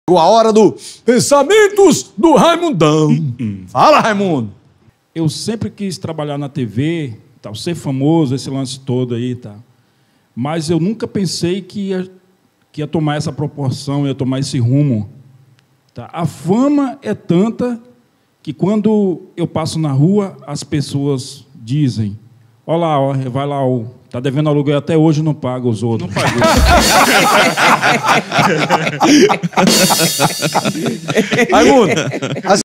A hora do Pensamentos do Raimundão. Fala, Raimundo. Eu sempre quis trabalhar na TV, tal, ser famoso, esse lance todo aí, tá. Mas eu nunca pensei que ia tomar essa proporção, ia tomar esse rumo. Tá? A fama é tanta que quando eu passo na rua, as pessoas dizem: olha lá, ó, vai lá, ó, tá devendo aluguel até hoje, não paga os outros. Não pagou. Raimundo,